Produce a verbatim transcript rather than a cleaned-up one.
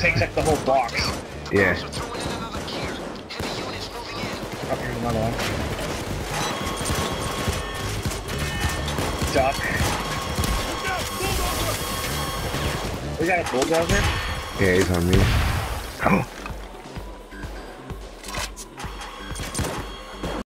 takes like the whole box. Yeah. Up here's another one. Duck. We got a bulldozer? Yeah, he's on me.